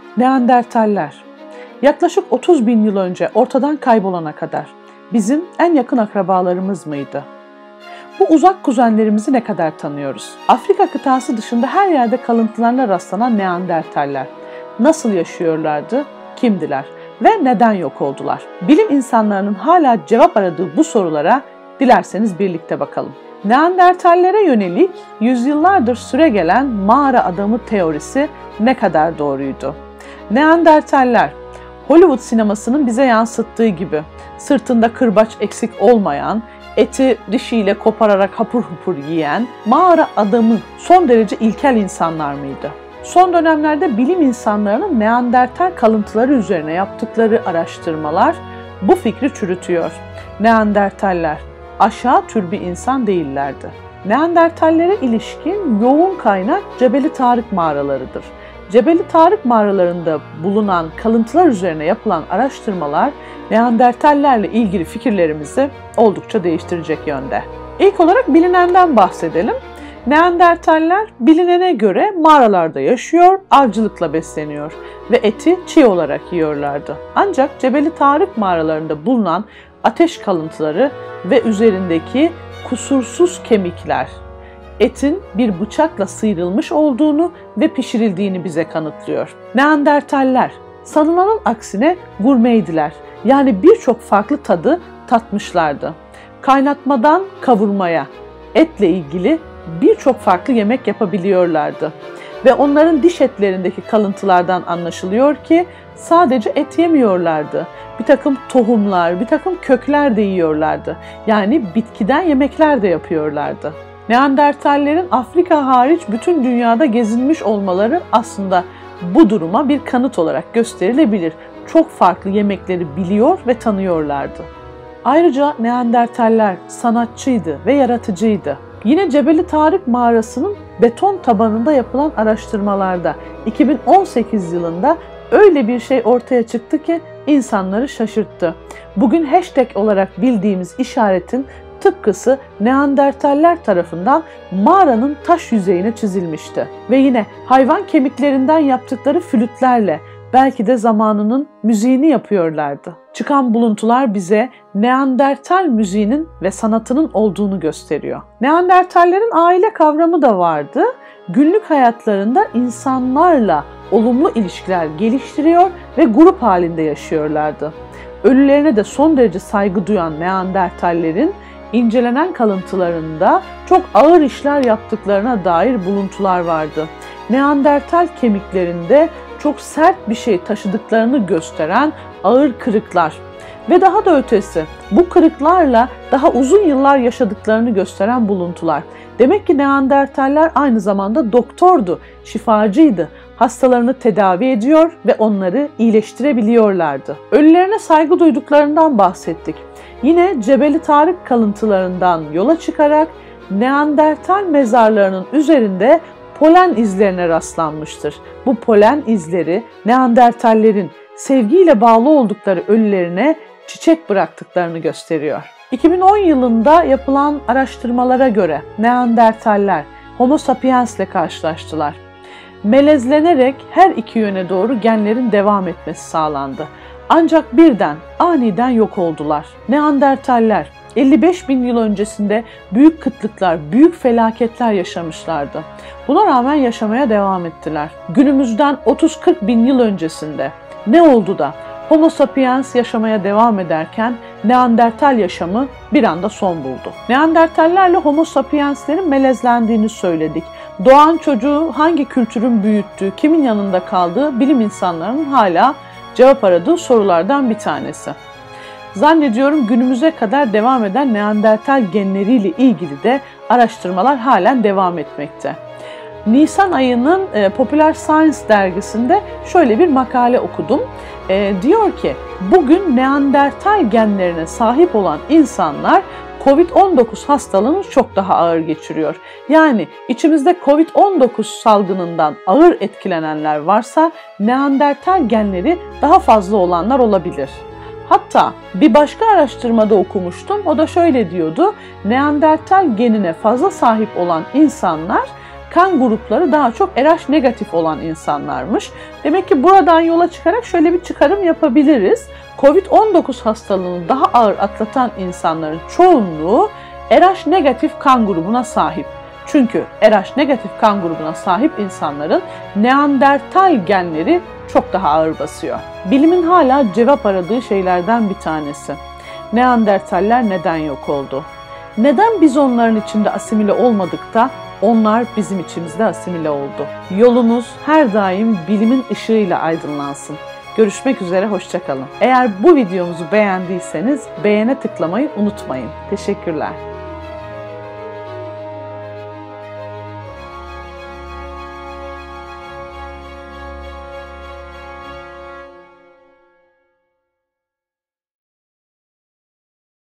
Neandertaller, yaklaşık 30 bin yıl önce ortadan kaybolana kadar bizim en yakın akrabalarımız mıydı? Bu uzak kuzenlerimizi ne kadar tanıyoruz? Afrika kıtası dışında her yerde kalıntılarına rastlanan Neandertaller nasıl yaşıyorlardı, kimdiler ve neden yok oldular? Bilim insanlarının hala cevap aradığı bu sorulara dilerseniz birlikte bakalım. Neandertallere yönelik yüzyıllardır süregelen mağara adamı teorisi ne kadar doğruydu? Neandertaller, Hollywood sinemasının bize yansıttığı gibi sırtında kırbaç eksik olmayan, eti dişiyle kopararak hapur hapur yiyen mağara adamı son derece ilkel insanlar mıydı? Son dönemlerde bilim insanlarının Neandertal kalıntıları üzerine yaptıkları araştırmalar bu fikri çürütüyor. Neandertaller aşağı tür bir insan değillerdi. Neandertallere ilişkin yoğun kaynak Cebeli Tarık mağaralarıdır. Cebeli Tarık mağaralarında bulunan kalıntılar üzerine yapılan araştırmalar Neandertallerle ilgili fikirlerimizi oldukça değiştirecek yönde. İlk olarak bilinenden bahsedelim. Neandertaller bilinene göre mağaralarda yaşıyor, avcılıkla besleniyor ve eti çiğ olarak yiyorlardı. Ancak Cebeli Tarık mağaralarında bulunan ateş kalıntıları ve üzerindeki kusursuz kemikler, etin bir bıçakla sıyrılmış olduğunu ve pişirildiğini bize kanıtlıyor. Neandertaller sanılanın aksine gurmeydiler. Yani birçok farklı tadı tatmışlardı. Kaynatmadan kavurmaya, etle ilgili birçok farklı yemek yapabiliyorlardı. Ve onların diş etlerindeki kalıntılardan anlaşılıyor ki sadece et yemiyorlardı. Bir takım tohumlar, bir takım kökler de yiyorlardı. Yani bitkiden yemekler de yapıyorlardı. Neandertallerin Afrika hariç bütün dünyada gezinmiş olmaları aslında bu duruma bir kanıt olarak gösterilebilir. Çok farklı yemekleri biliyor ve tanıyorlardı. Ayrıca Neandertaller sanatçıydı ve yaratıcıydı. Yine Cebeli Tarık mağarasının beton tabanında yapılan araştırmalarda 2018 yılında öyle bir şey ortaya çıktı ki insanları şaşırttı. Bugün hashtag olarak bildiğimiz işaretin tıpkısı Neandertaller tarafından mağaranın taş yüzeyine çizilmişti. Ve yine hayvan kemiklerinden yaptıkları flütlerle belki de zamanının müziğini yapıyorlardı. Çıkan buluntular bize Neandertal müziğinin ve sanatının olduğunu gösteriyor. Neandertallerin aile kavramı da vardı. Günlük hayatlarında insanlarla olumlu ilişkiler geliştiriyor ve grup halinde yaşıyorlardı. Ölülerine de son derece saygı duyan Neandertallerin incelenen kalıntılarında çok ağır işler yaptıklarına dair buluntular vardı. Neandertal kemiklerinde çok sert bir şey taşıdıklarını gösteren ağır kırıklar ve daha da ötesi bu kırıklarla daha uzun yıllar yaşadıklarını gösteren buluntular. Demek ki Neandertaller aynı zamanda doktordu, şifacıydı. Hastalarını tedavi ediyor ve onları iyileştirebiliyorlardı. Ölülerine saygı duyduklarından bahsettik. Yine Cebeli Tarık kalıntılarından yola çıkarak Neandertal mezarlarının üzerinde polen izlerine rastlanmıştır. Bu polen izleri Neandertallerin sevgiyle bağlı oldukları ölülerine çiçek bıraktıklarını gösteriyor. 2010 yılında yapılan araştırmalara göre Neandertaller Homo sapiens ile karşılaştılar. Melezlenerek her iki yöne doğru genlerin devam etmesi sağlandı. Ancak birden, aniden yok oldular. Neandertaller 55 bin yıl öncesinde büyük kıtlıklar, büyük felaketler yaşamışlardı. Buna rağmen yaşamaya devam ettiler. Günümüzden 30-40 bin yıl öncesinde ne oldu da Homo sapiens yaşamaya devam ederken Neandertal yaşamı bir anda son buldu? Neandertallerle Homo sapienslerin melezlendiğini söyledik. Doğan çocuğu hangi kültürün büyüttüğü, kimin yanında kaldığı bilim insanlarının hala cevap aradığı sorulardan bir tanesi. Zannediyorum günümüze kadar devam eden Neandertal genleriyle ilgili de araştırmalar halen devam etmekte. Nisan ayının Popular Science dergisinde şöyle bir makale okudum. Diyor ki bugün Neandertal genlerine sahip olan insanlar Covid-19 hastalığını çok daha ağır geçiriyor. Yani içimizde Covid-19 salgınından ağır etkilenenler varsa Neandertal genleri daha fazla olanlar olabilir. Hatta bir başka araştırmada okumuştum. O da şöyle diyordu. Neandertal genine fazla sahip olan insanlar kan grupları daha çok RH negatif olan insanlarmış. Demek ki buradan yola çıkarak şöyle bir çıkarım yapabiliriz. Covid-19 hastalığını daha ağır atlatan insanların çoğunluğu RH negatif kan grubuna sahip. Çünkü RH negatif kan grubuna sahip insanların Neandertal genleri çok daha ağır basıyor. Bilimin hala cevap aradığı şeylerden bir tanesi. Neandertaller neden yok oldu? Neden biz onların içinde asimile olmadık da onlar bizim içimizde asimile oldu? Yolunuz her daim bilimin ışığıyla aydınlansın. Görüşmek üzere, hoşça kalın. Eğer bu videomuzu beğendiyseniz beğene tıklamayı unutmayın. Teşekkürler.